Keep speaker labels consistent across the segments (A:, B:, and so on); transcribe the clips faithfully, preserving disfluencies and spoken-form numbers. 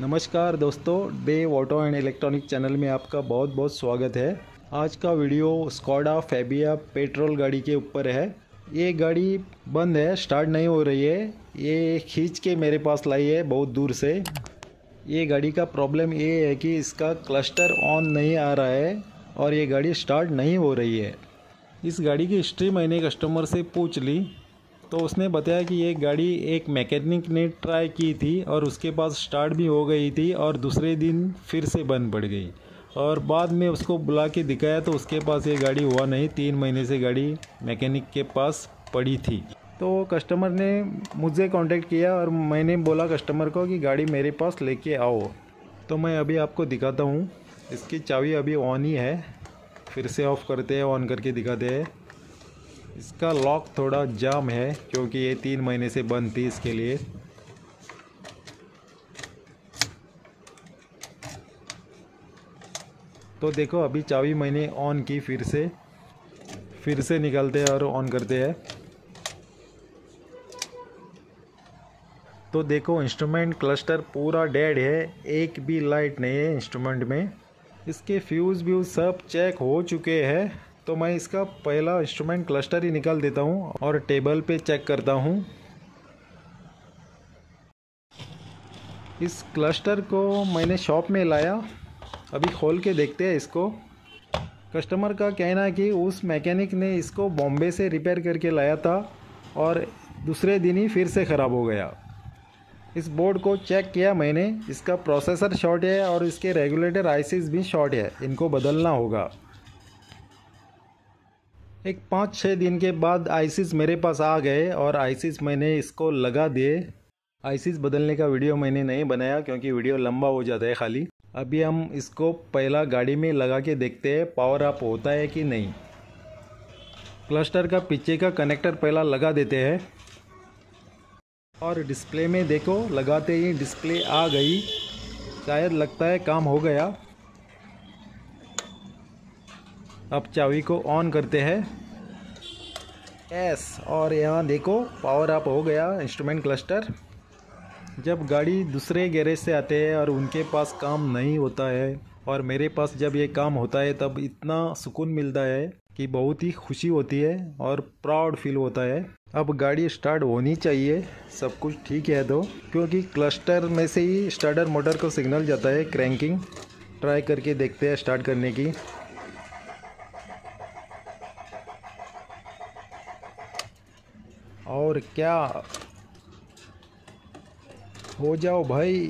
A: नमस्कार दोस्तों, Dev auto and electronic channel में आपका बहुत बहुत स्वागत है। आज का वीडियो स्कोडा फैबिया पेट्रोल गाड़ी के ऊपर है। ये गाड़ी बंद है, स्टार्ट नहीं हो रही है। ये खींच के मेरे पास लाई है बहुत दूर से। ये गाड़ी का प्रॉब्लम ये है कि इसका क्लस्टर ऑन नहीं आ रहा है और ये गाड़ी स्टार्ट नहीं हो रही है। इस गाड़ी की हिस्ट्री मैंने कस्टमर से पूछ ली तो उसने बताया कि ये गाड़ी एक मैकेनिक ने ट्राई की थी और उसके पास स्टार्ट भी हो गई थी और दूसरे दिन फिर से बंद पड़ गई और बाद में उसको बुला के दिखाया तो उसके पास ये गाड़ी हुआ नहीं। तीन महीने से गाड़ी मैकेनिक के पास पड़ी थी। तो कस्टमर ने मुझे कांटेक्ट किया और मैंने बोला कस्टमर को कि गाड़ी मेरे पास लेके आओ। तो मैं अभी आपको दिखाता हूँ। इसकी चाबी अभी ऑन ही है, फिर से ऑफ़ करते हैं, ऑन करके दिखाते हैं। इसका लॉक थोड़ा जाम है क्योंकि ये तीन महीने से बंद थी, इसके लिए। तो देखो अभी चाबी मैंने ऑन की, फिर से फिर से निकालते हैं और ऑन करते हैं। तो देखो इंस्ट्रूमेंट क्लस्टर पूरा डेड है, एक भी लाइट नहीं है इंस्ट्रूमेंट में। इसके फ्यूज़ व्यूज सब चेक हो चुके हैं। तो मैं इसका पहला इंस्ट्रूमेंट क्लस्टर ही निकाल देता हूँ और टेबल पे चेक करता हूँ। इस क्लस्टर को मैंने शॉप में लाया, अभी खोल के देखते हैं इसको। कस्टमर का कहना है कि उस मैकेनिक ने इसको बॉम्बे से रिपेयर करके लाया था और दूसरे दिन ही फिर से ख़राब हो गया। इस बोर्ड को चेक किया मैंने, इसका प्रोसेसर शॉर्ट है और इसके रेगुलेटर आईसीज भी शॉर्ट है, इनको बदलना होगा। एक पाँच छः दिन के बाद आईसीज मेरे पास आ गए और आईसीज मैंने इसको लगा दिए। आईसीज बदलने का वीडियो मैंने नहीं बनाया क्योंकि वीडियो लंबा हो जाता है खाली। अभी हम इसको पहला गाड़ी में लगा के देखते हैं पावर अप होता है कि नहीं। क्लस्टर का पीछे का कनेक्टर पहला लगा देते हैं और डिस्प्ले में देखो, लगाते ही डिस्प्ले आ गई। शायद लगता है काम हो गया। अब चाबी को ऑन करते हैं, यस, और यहाँ देखो पावर अप हो गया इंस्ट्रूमेंट क्लस्टर। जब गाड़ी दूसरे गैरेज से आते हैं और उनके पास काम नहीं होता है और मेरे पास जब ये काम होता है तब इतना सुकून मिलता है कि बहुत ही खुशी होती है और प्राउड फील होता है। अब गाड़ी स्टार्ट होनी चाहिए, सब कुछ ठीक है तो, क्योंकि क्लस्टर में से ही स्टार्टर मोटर को सिग्नल जाता है क्रैंकिंग। ट्राई करके देखते हैं स्टार्ट करने की। और क्या, हो जाओ भाई।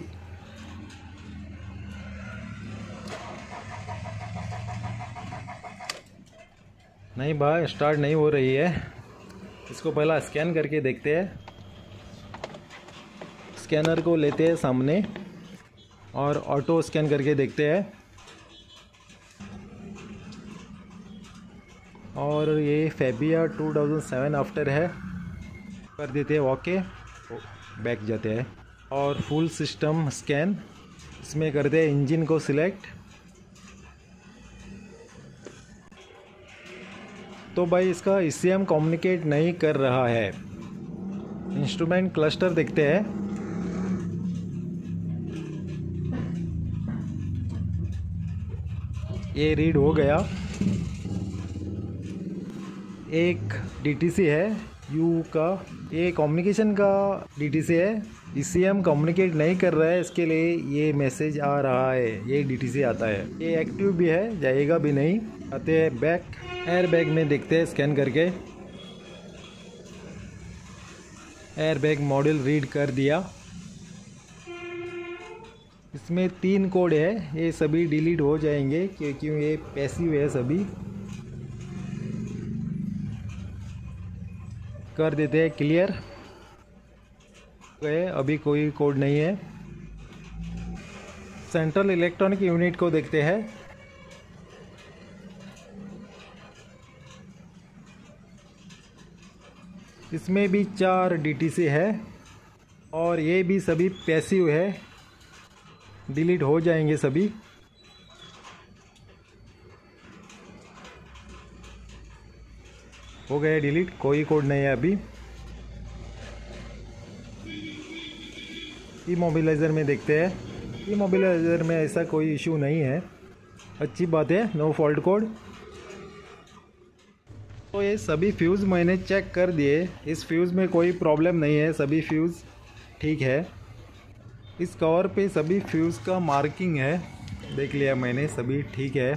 A: नहीं भाई, स्टार्ट नहीं हो रही है। इसको पहला स्कैन करके देखते हैं। स्कैनर को लेते हैं सामने और ऑटो स्कैन करके देखते हैं। और ये Fabia two thousand seven after है, कर देते हैं ओके, बैक जाते हैं। और फुल सिस्टम स्कैन, इसमें करते हैं इंजन को सिलेक्ट। तो भाई इसका ईसीएम कम्युनिकेट नहीं कर रहा है। इंस्ट्रूमेंट क्लस्टर देखते हैं। ये रीड हो गया। एक डीटीसी है यू का, ये कम्युनिकेशन का डीटीसी है। ईसीएम कम्युनिकेट नहीं कर रहा है, इसके लिए ये मैसेज आ रहा है, ये डीटीसी आता है। ये एक्टिव भी है, जाएगा भी नहीं। आते हैं बैक, एयर बैग में देखते हैं स्कैन करके। एयर बैग मॉडल रीड कर दिया। इसमें तीन कोड है, ये सभी डिलीट हो जाएंगे क्योंकि ये पैसिव है सभी। कर देते हैं क्लियर। गए, अभी कोई कोड नहीं है। सेंट्रल इलेक्ट्रॉनिक यूनिट को देखते हैं। इसमें भी चार डीटीसी है और ये भी सभी पैसिव है, डिलीट हो जाएंगे सभी। हो गया डिलीट, कोई कोड नहीं है अभी। इमोबिलाइज़र में देखते हैं। इमोबिलाइजर में ऐसा कोई इशू नहीं है, अच्छी बात है, नो फॉल्ट कोड। तो ये सभी फ्यूज़ मैंने चेक कर दिए, इस फ्यूज़ में कोई प्रॉब्लम नहीं है, सभी फ्यूज़ ठीक है। इस कवर पे सभी फ्यूज़ का मार्किंग है, देख लिया मैंने, सभी ठीक है।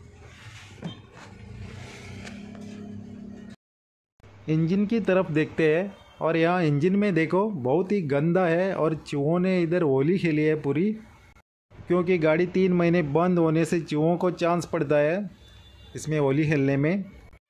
A: इंजन की तरफ देखते हैं और यहाँ इंजन में देखो बहुत ही गंदा है और चूहों ने इधर होली खेली है पूरी, क्योंकि गाड़ी तीन महीने बंद होने से चूहों को चांस पड़ता है इसमें होली खेलने में।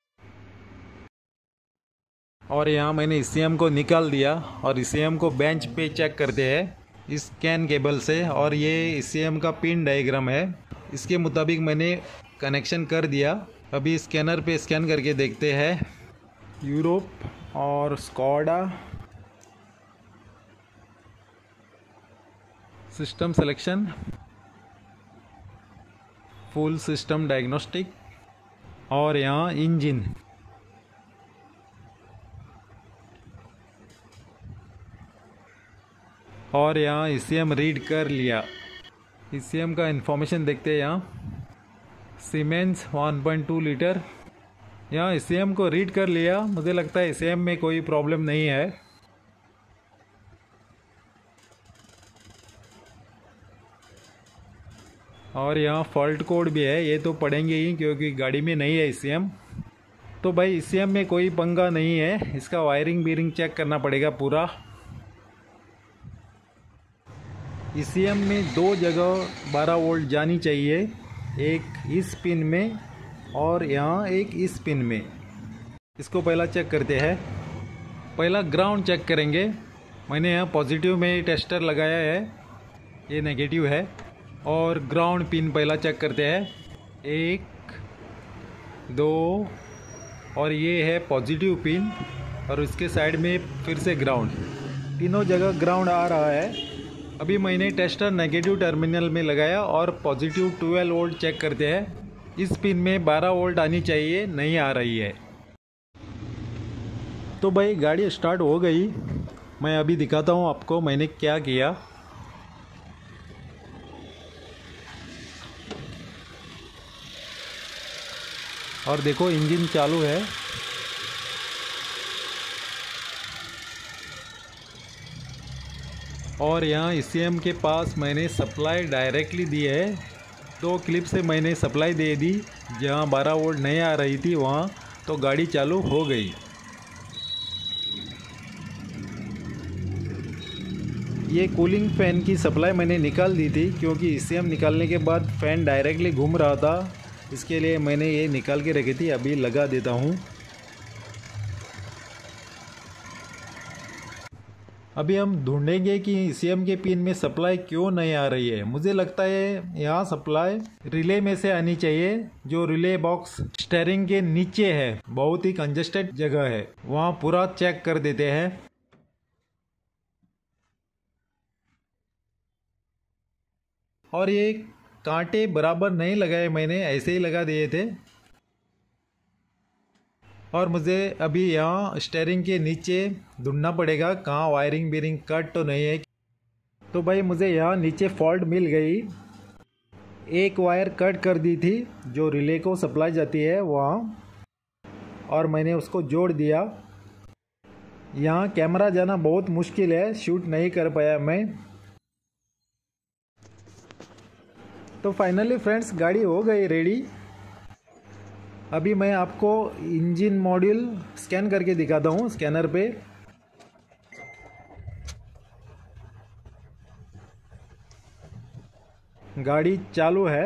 A: और यहाँ मैंने ई सी एम को निकाल दिया और ई सी एम को बेंच पे चेक करते हैं इस स्कैन केबल से। और ये ई सी एम का पिन डायग्राम है, इसके मुताबिक मैंने कनेक्शन कर दिया। अभी स्कैनर पे स्कैन करके देखते हैं। यूरोप और Skoda system selection, full system diagnostic और यहाँ इंजन। और यहाँ ई सी एम रीड कर लिया। ई सी एम का इंफॉर्मेशन देखते हैं यहाँ, Siemens one point two litre. यहाँ ई सी एम को रीड कर लिया, मुझे लगता है ई सी एम में कोई प्रॉब्लम नहीं है। और यहाँ फॉल्ट कोड भी है, ये तो पढ़ेंगे ही क्योंकि गाड़ी में नहीं है ई सी एम। तो भाई ई सी एम में कोई पंगा नहीं है, इसका वायरिंग बीरिंग चेक करना पड़ेगा पूरा। ई सी एम में दो जगह बारह वोल्ट जानी चाहिए, एक इस पिन में और यहाँ एक इस पिन में। इसको पहला चेक करते हैं। पहला ग्राउंड चेक करेंगे। मैंने यहाँ पॉजिटिव में टेस्टर लगाया है, ये नेगेटिव है। और ग्राउंड पिन पहला चेक करते हैं, एक दो और ये है पॉजिटिव पिन और उसके साइड में फिर से ग्राउंड, तीनों जगह ग्राउंड आ रहा है। अभी मैंने टेस्टर नेगेटिव टर्मिनल में लगाया और पॉजिटिव ट्वेल्व वोल्ट चेक करते हैं। इस पिन में बारह वोल्ट आनी चाहिए, नहीं आ रही है। तो भाई गाड़ी स्टार्ट हो गई, मैं अभी दिखाता हूँ आपको मैंने क्या किया। और देखो इंजन चालू है। और यहाँ ई सी एम के पास मैंने सप्लाई डायरेक्टली दी है, दो क्लिप से मैंने सप्लाई दे दी। जहाँ बारह वोल्ट नहीं आ रही थी वहाँ तो गाड़ी चालू हो गई। ये कूलिंग फ़ैन की सप्लाई मैंने निकाल दी थी, क्योंकि ई सी एम निकालने के बाद फ़ैन डायरेक्टली घूम रहा था, इसके लिए मैंने ये निकाल के रखी थी। अभी लगा देता हूँ। अभी हम ढूंढेंगे कि ई सी एम के पिन में सप्लाई क्यों नहीं आ रही है। मुझे लगता है यहाँ सप्लाई रिले में से आनी चाहिए, जो रिले बॉक्स स्टीयरिंग के नीचे है, बहुत ही कंजेस्टेड जगह है, वहाँ पूरा चेक कर देते हैं। और ये कांटे बराबर नहीं लगाए मैंने, ऐसे ही लगा दिए थे। और मुझे अभी यहाँ स्टीयरिंग के नीचे ढूंढना पड़ेगा कहाँ वायरिंग बीरिंग कट तो नहीं है। तो भाई मुझे यहाँ नीचे फॉल्ट मिल गई, एक वायर कट कर दी थी जो रिले को सप्लाई जाती है वहाँ, और मैंने उसको जोड़ दिया। यहाँ कैमरा जाना बहुत मुश्किल है, शूट नहीं कर पाया मैं। तो फाइनली फ्रेंड्स गाड़ी हो गई रेडी। अभी मैं आपको इंजन मॉड्यूल स्कैन करके दिखाता हूँ स्कैनर पे। गाड़ी चालू है।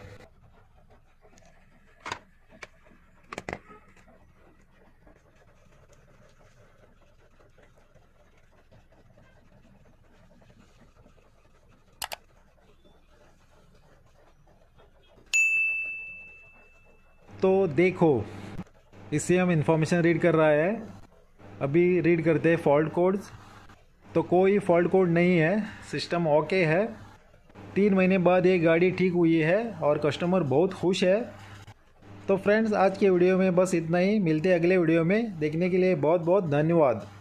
A: तो देखो इससे हम इंफॉर्मेशन रीड कर रहा है। अभी रीड करते हैं फॉल्ट कोड्स। तो कोई फॉल्ट कोड नहीं है, सिस्टम ओके है। तीन महीने बाद ये गाड़ी ठीक हुई है और कस्टमर बहुत खुश है। तो फ्रेंड्स आज के वीडियो में बस इतना ही, मिलते हैं अगले वीडियो में। देखने के लिए बहुत बहुत धन्यवाद।